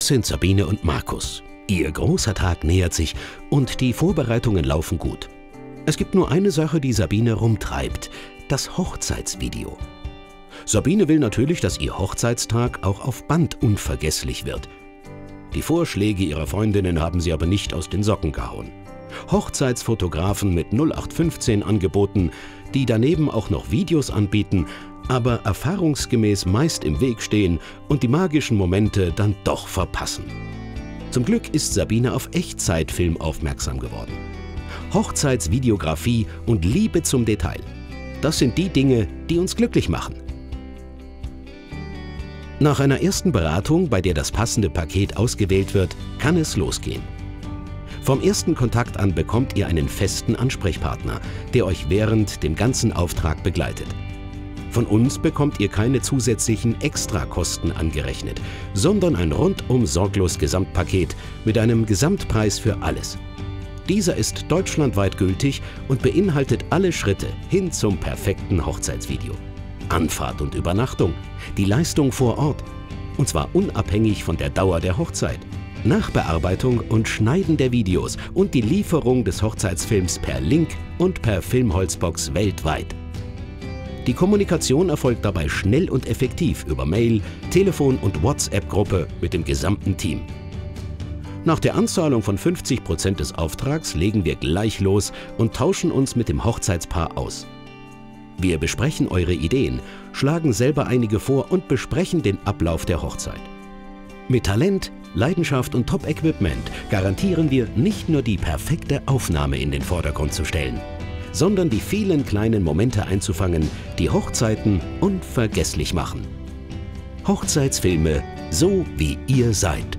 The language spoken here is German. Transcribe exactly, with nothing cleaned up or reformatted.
Das sind Sabine und Markus. Ihr großer Tag nähert sich und die Vorbereitungen laufen gut. Es gibt nur eine Sache, die Sabine rumtreibt: das Hochzeitsvideo. Sabine will natürlich, dass ihr Hochzeitstag auch auf Band unvergesslich wird. Die Vorschläge ihrer Freundinnen haben sie aber nicht aus den Socken gehauen. Hochzeitsfotografen mit null acht fünfzehn Angeboten, die daneben auch noch Videos anbieten, aber erfahrungsgemäß meist im Weg stehen und die magischen Momente dann doch verpassen. Zum Glück ist Sabine auf Echtzeitfilm aufmerksam geworden. Hochzeitsvideografie und Liebe zum Detail. Das sind die Dinge, die uns glücklich machen. Nach einer ersten Beratung, bei der das passende Paket ausgewählt wird, kann es losgehen. Vom ersten Kontakt an bekommt ihr einen festen Ansprechpartner, der euch während dem ganzen Auftrag begleitet. Von uns bekommt ihr keine zusätzlichen Extrakosten angerechnet, sondern ein rundum sorglos Gesamtpaket mit einem Gesamtpreis für alles. Dieser ist deutschlandweit gültig und beinhaltet alle Schritte hin zum perfekten Hochzeitsvideo. Anfahrt und Übernachtung, die Leistung vor Ort, und zwar unabhängig von der Dauer der Hochzeit, Nachbearbeitung und Schneiden der Videos und die Lieferung des Hochzeitsfilms per Link und per Filmholzbox weltweit. Die Kommunikation erfolgt dabei schnell und effektiv über Mail, Telefon und WhatsApp-Gruppe mit dem gesamten Team. Nach der Anzahlung von fünfzig Prozent des Auftrags legen wir gleich los und tauschen uns mit dem Hochzeitspaar aus. Wir besprechen eure Ideen, schlagen selber einige vor und besprechen den Ablauf der Hochzeit. Mit Talent, Leidenschaft und Top-Equipment garantieren wir, nicht nur die perfekte Aufnahme in den Vordergrund zu stellen, sondern die vielen kleinen Momente einzufangen, die Hochzeiten unvergesslich machen. Hochzeitsfilme, so wie ihr seid.